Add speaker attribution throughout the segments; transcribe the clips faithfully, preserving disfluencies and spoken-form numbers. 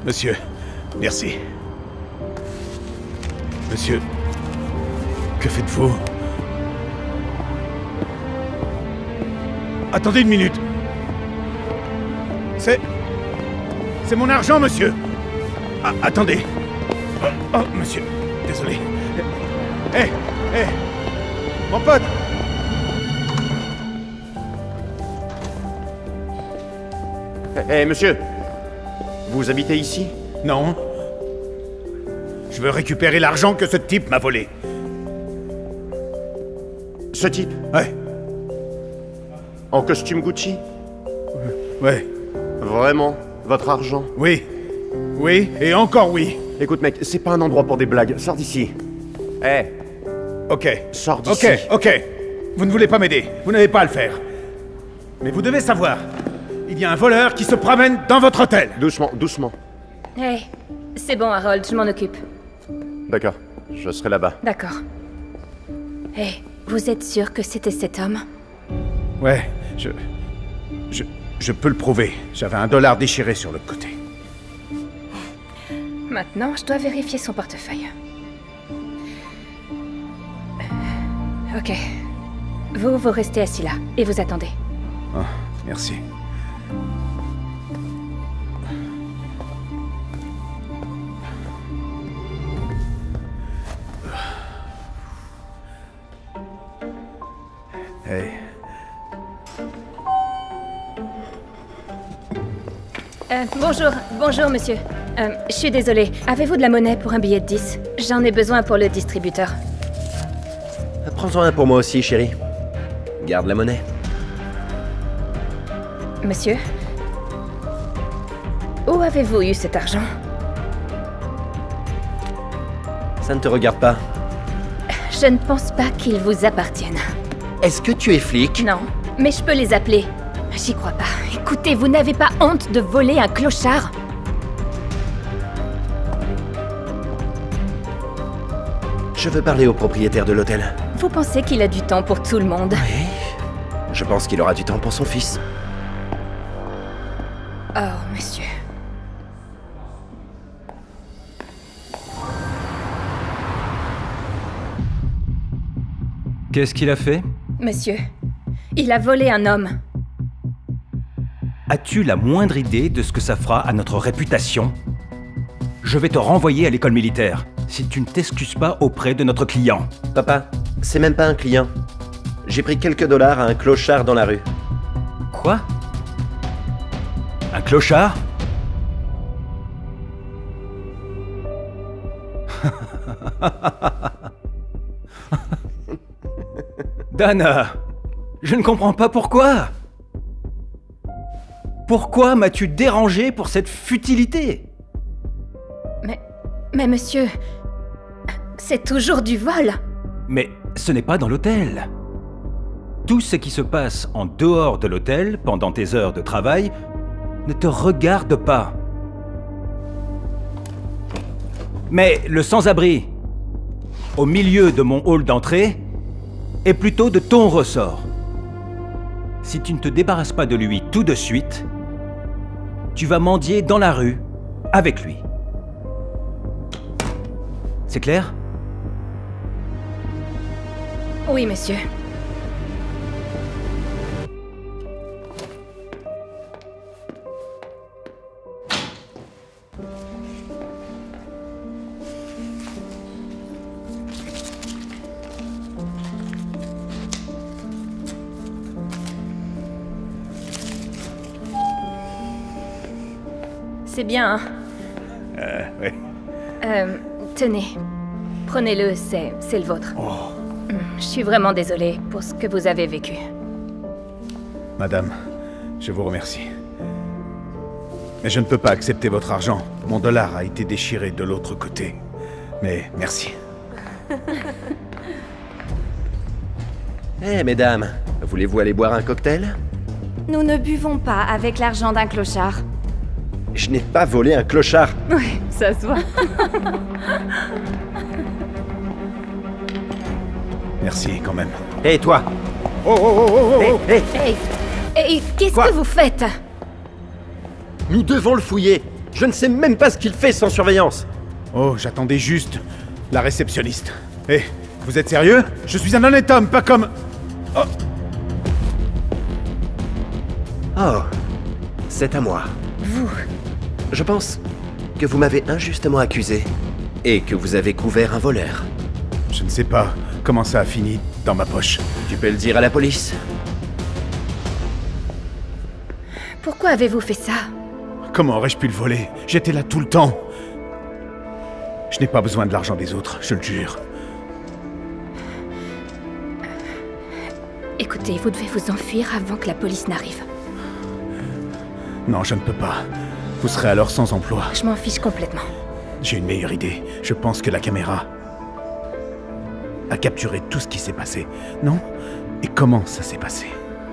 Speaker 1: Monsieur, merci. Monsieur, que faites-vous? Attendez une minute. C'est... C'est mon argent, monsieur. Ah, attendez. Oh, oh, monsieur, désolé. Hé, hey, hé, hey, mon pote.
Speaker 2: Hé, hey, monsieur. Vous habitez ici?
Speaker 1: Non. Je veux récupérer l'argent que ce type m'a volé.
Speaker 2: Ce type?
Speaker 1: Ouais.
Speaker 2: En costume Gucci?
Speaker 1: Ouais.
Speaker 2: Vraiment? Votre argent?
Speaker 1: Oui. Oui, et encore oui.
Speaker 2: Écoute mec, c'est pas un endroit pour des blagues. Sors d'ici. Hé. Hey.
Speaker 1: Ok.
Speaker 2: Sors d'ici.
Speaker 1: Ok, ok. Vous ne voulez pas m'aider. Vous n'avez pas à le faire. Mais vous devez savoir. Il y a un voleur qui se promène dans votre hôtel.
Speaker 2: Doucement, doucement.
Speaker 3: Hé, hey, c'est bon Harold, je m'en occupe.
Speaker 2: D'accord, je serai là-bas.
Speaker 3: D'accord. Hé, hey, vous êtes sûr que c'était cet homme?
Speaker 1: Ouais, je... Je... Je peux le prouver. J'avais un dollar déchiré sur le côté.
Speaker 3: Maintenant, je dois vérifier son portefeuille. Ok. Vous, vous restez assis là, et vous attendez.
Speaker 1: Oh, merci. Hey.
Speaker 3: Euh, bonjour, bonjour monsieur. Euh, je suis désolée. Avez-vous de la monnaie pour un billet de dix? J'en ai besoin pour le distributeur.
Speaker 4: Prends-en un pour moi aussi, chérie. Garde la monnaie.
Speaker 3: Monsieur? Où avez-vous eu cet argent?
Speaker 4: Ça ne te regarde pas.
Speaker 3: Je ne pense pas qu'il vous appartienne.
Speaker 4: Est-ce que tu es flic?
Speaker 3: Non, mais je peux les appeler. J'y crois pas. Écoutez, vous n'avez pas honte de voler un clochard?
Speaker 4: Je veux parler au propriétaire de l'hôtel.
Speaker 3: Vous pensez qu'il a du temps pour tout le monde?
Speaker 4: Oui. Je pense qu'il aura du temps pour son fils.
Speaker 3: Oh, monsieur.
Speaker 5: Qu'est-ce qu'il a fait?
Speaker 3: Monsieur, il a volé un homme.
Speaker 5: As-tu la moindre idée de ce que ça fera à notre réputation? Je vais te renvoyer à l'école militaire, si tu ne t'excuses pas auprès de notre client.
Speaker 4: Papa, c'est même pas un client. J'ai pris quelques dollars à un clochard dans la rue.
Speaker 5: Quoi? Un clochard? Dana, je ne comprends pas pourquoi. Pourquoi m'as-tu dérangé pour cette futilité?
Speaker 3: Mais... mais monsieur... c'est toujours du vol.
Speaker 5: Mais ce n'est pas dans l'hôtel. Tout ce qui se passe en dehors de l'hôtel, pendant tes heures de travail, ne te regarde pas. Mais le sans-abri, au milieu de mon hall d'entrée, est plutôt de ton ressort. Si tu ne te débarrasses pas de lui tout de suite, tu vas mendier dans la rue avec lui. C'est clair?
Speaker 3: Oui, monsieur. C'est bien, hein?
Speaker 1: Euh, oui.
Speaker 3: Euh, tenez. Prenez-le, c'est... c'est le vôtre.
Speaker 1: Oh.
Speaker 3: Je suis vraiment désolée pour ce que vous avez vécu.
Speaker 1: Madame, je vous remercie. Mais je ne peux pas accepter votre argent. Mon dollar a été déchiré de l'autre côté. Mais merci.
Speaker 4: Eh, hey, mesdames, voulez-vous aller boire un cocktail?
Speaker 6: Nous ne buvons pas avec l'argent d'un clochard.
Speaker 4: Je n'ai pas volé un clochard.
Speaker 6: Oui, ça se voit.
Speaker 1: Merci, quand même.
Speaker 4: Hé, hey, toi!
Speaker 1: Oh, oh, oh, oh, oh!
Speaker 4: Hé, hey,
Speaker 3: Hey, hey, qu'est-ce
Speaker 4: Quoi?
Speaker 3: que vous faites?
Speaker 4: Nous devons le fouiller. Je ne sais même pas ce qu'il fait sans surveillance.
Speaker 1: Oh, j'attendais juste la réceptionniste. Hé, vous êtes sérieux? Je suis un honnête homme, pas comme... Oh,
Speaker 4: Oh, c'est à moi.
Speaker 3: Vous...
Speaker 4: Je pense que vous m'avez injustement accusé et que vous avez couvert un voleur.
Speaker 1: je ne sais pas comment ça a fini dans ma poche.
Speaker 4: Tu peux le dire à la police.
Speaker 3: Pourquoi avez-vous fait ça?
Speaker 1: Comment aurais-je pu le voler? J'étais là tout le temps. Je n'ai pas besoin de l'argent des autres, je le jure.
Speaker 3: Écoutez, vous devez vous enfuir avant que la police n'arrive.
Speaker 1: Non, je ne peux pas. Vous serez alors sans emploi.
Speaker 3: Je m'en fiche complètement.
Speaker 1: J'ai une meilleure idée. Je pense que la caméra a capturé tout ce qui s'est passé, non? Et comment ça s'est passé?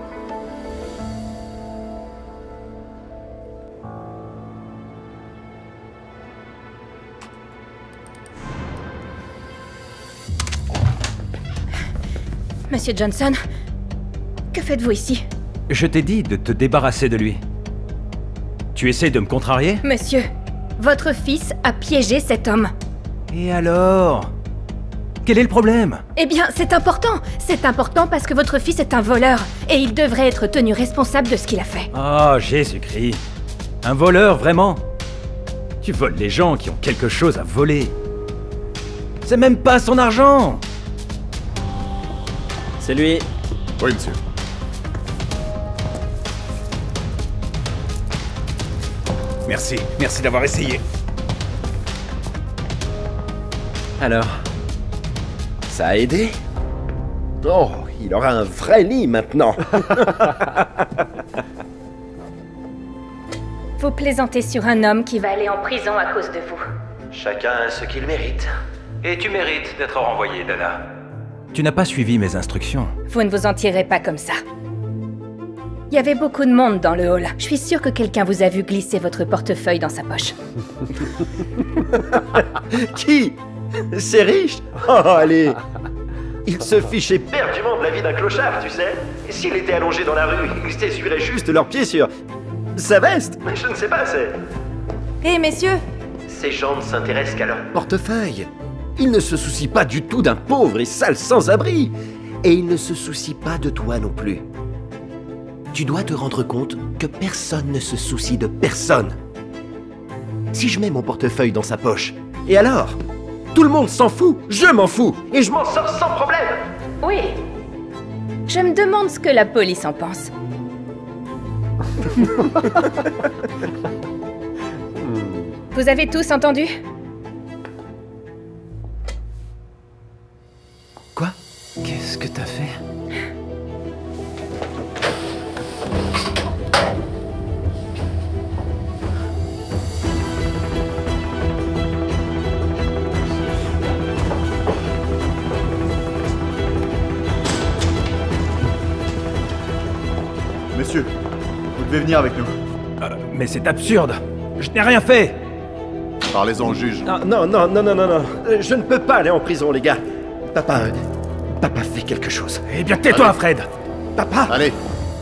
Speaker 3: Monsieur Johnson, que faites-vous ici?
Speaker 5: Je t'ai dit de te débarrasser de lui. Tu essaies de me contrarier?
Speaker 3: Monsieur, votre fils a piégé cet homme.
Speaker 5: Et alors? Quel est le problème?
Speaker 3: Eh bien, c'est important. C'est important parce que votre fils est un voleur. Et il devrait être tenu responsable de ce qu'il a fait.
Speaker 5: Oh, Jésus-Christ. Un voleur, vraiment? Tu voles les gens qui ont quelque chose à voler. C'est même pas son argent!
Speaker 4: C'est lui.
Speaker 2: Oui, monsieur.
Speaker 1: Merci, merci d'avoir essayé.
Speaker 4: Alors, ça a aidé? Oh, il aura un vrai lit maintenant.
Speaker 3: Vous plaisantez sur un homme qui va aller en prison à cause de vous.
Speaker 4: Chacun a ce qu'il mérite.
Speaker 5: Et tu mérites d'être renvoyé, Dana. Tu n'as pas suivi mes instructions.
Speaker 3: Vous ne vous en tirez pas comme ça. Il y avait beaucoup de monde dans le hall. Je suis sûre que quelqu'un vous a vu glisser votre portefeuille dans sa poche.
Speaker 4: Qui? C'est riche? Oh, allez. Il se fiche éperdument de la vie d'un clochard, tu sais. Et s'il était allongé dans la rue, il s'essuierait juste leurs pieds sur sa veste. Mais je ne sais pas, c'est...
Speaker 6: Hé, messieurs!
Speaker 4: Ces gens ne s'intéressent qu'à leur portefeuille. Ils ne se soucient pas du tout d'un pauvre et sale sans-abri. Et ils ne se soucient pas de toi non plus. Tu dois te rendre compte que personne ne se soucie de personne. Si je mets mon portefeuille dans sa poche, et alors? Tout le monde s'en fout, je m'en fous, et je m'en sors sans problème.
Speaker 3: Oui. Je me demande ce que la police en pense. Vous avez tous entendu?
Speaker 5: Quoi? Qu'est-ce que t'as fait?
Speaker 2: Monsieur, vous devez venir avec nous.
Speaker 5: Euh, mais c'est absurde! Je n'ai rien fait!
Speaker 2: Parlez-en au juge.
Speaker 4: Non, non, non, non, non, non, non. Euh, Je ne peux pas aller en prison, les gars. Papa... euh, Papa fait quelque chose.
Speaker 5: Eh bien, tais-toi, Fred!
Speaker 4: Papa!
Speaker 2: Allez,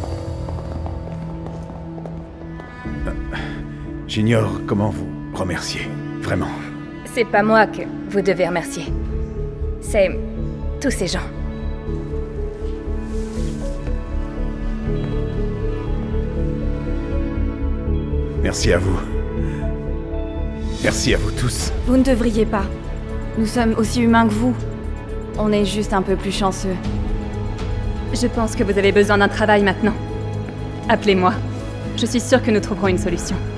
Speaker 1: J'ignore comment vous remercier, vraiment.
Speaker 3: C'est pas moi que vous devez remercier. C'est tous ces gens.
Speaker 1: Merci à vous. Merci à vous tous.
Speaker 6: Vous ne devriez pas. Nous sommes aussi humains que vous. On est juste un peu plus chanceux.
Speaker 3: Je pense que vous avez besoin d'un travail maintenant. Appelez-moi. Je suis sûre que nous trouverons une solution.